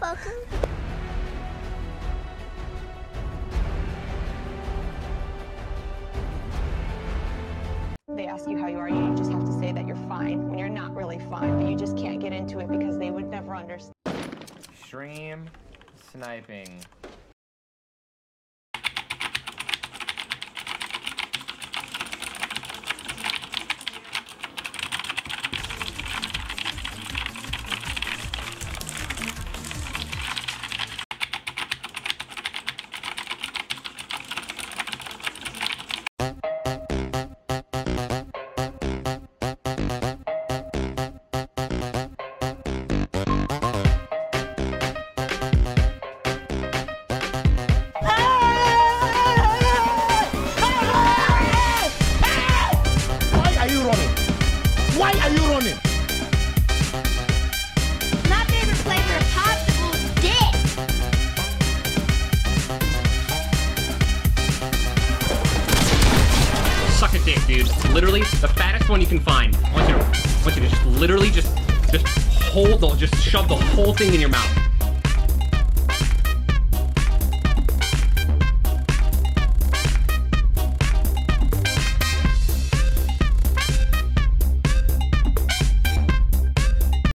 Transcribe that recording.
welcome. They ask you how you are, you just have to say that you're fine when you're not really fine, but you just can't get into it because they would never understand. Stream sniping. Why are you running? My favorite flavor of popsicle is dick. Suck a dick, dude. Literally, the fattest one you can find. I want you to just literally just hold, just shove the whole thing in your mouth.